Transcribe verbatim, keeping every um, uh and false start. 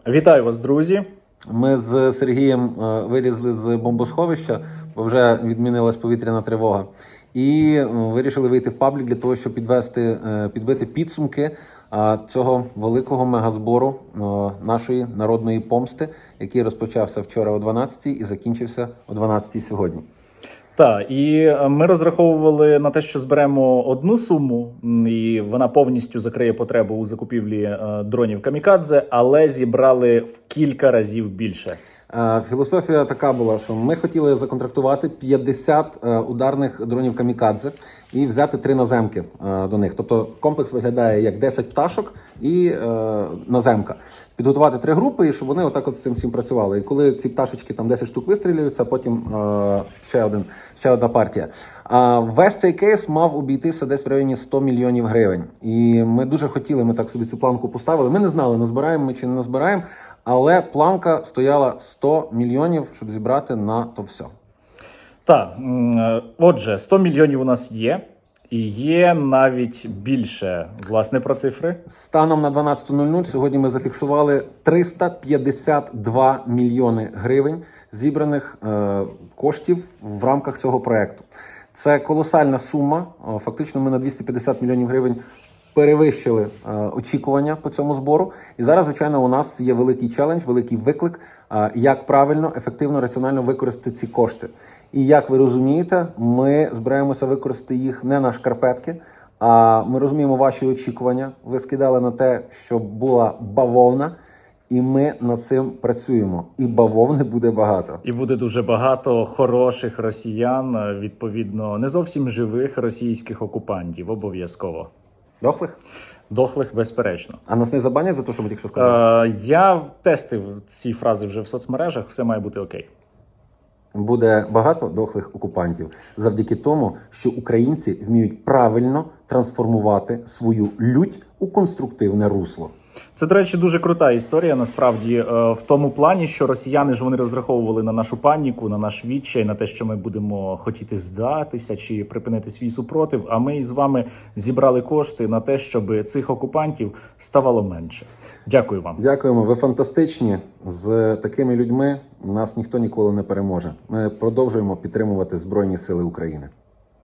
Вітаю вас, друзі! Ми з Сергієм вилізли з бомбосховища, бо вже відмінилась повітряна тривога. І вирішили вийти в паблік для того, щоб підвести, підбити підсумки цього великого мегазбору нашої народної помсти, який розпочався вчора о дванадцятій і закінчився о дванадцятій сьогодні. Так, і ми розраховували на те, що зберемо одну суму, і вона повністю закриє потребу у закупівлі дронів камікадзе, але зібрали в кілька разів більше. Філософія така була, що ми хотіли законтрактувати п'ятдесят ударних дронів камікадзе і взяти три наземки до них. Тобто комплекс виглядає як десять пташок і е, наземка. Підготувати три групи, і щоб вони отак от з цим всім працювали. І коли ці пташечки, там десять штук вистрілюються, потім е, ще, один, ще одна партія. А весь цей кейс мав обійтися десь в районі сто мільйонів гривень. І ми дуже хотіли, ми так собі цю планку поставили. Ми не знали, назбираємо ми чи не назбираємо. Але планка стояла сто мільйонів, щоб зібрати на то все. Так, отже, сто мільйонів у нас є. І є навіть більше, власне, про цифри. Станом на дванадцята нуль нуль сьогодні ми зафіксували триста п'ятдесят два мільйони гривень зібраних е, коштів в рамках цього проекту. Це колосальна сума. Фактично ми на двісті п'ятдесят мільйонів гривень перевищили е, очікування по цьому збору. І зараз, звичайно, у нас є великий челендж, великий виклик, е, як правильно, ефективно, раціонально використати ці кошти. І як ви розумієте, ми збираємося використати їх не на шкарпетки, а ми розуміємо ваші очікування. Ви скидали на те, щоб була бавовна, і ми над цим працюємо. І бавовни буде багато. І буде дуже багато хороших росіян, відповідно, не зовсім живих російських окупантів, обов'язково. Дохлих? Дохлих, безперечно. А нас не забанять за те, що ми тільки що сказали? Е, я тестив ці фрази вже в соцмережах, все має бути окей. Буде багато дохлих окупантів завдяки тому, що українці вміють правильно трансформувати свою лють у конструктивне русло. Це, до речі, дуже крута історія, насправді, в тому плані, що росіяни ж вони розраховували на нашу паніку, на наш відчай, на те, що ми будемо хотіти здатися чи припинити свій супротив, а ми із вами зібрали кошти на те, щоб цих окупантів ставало менше. Дякую вам. Дякуємо, ви фантастичні. З такими людьми нас ніхто ніколи не переможе. Ми продовжуємо підтримувати Збройні Сили України.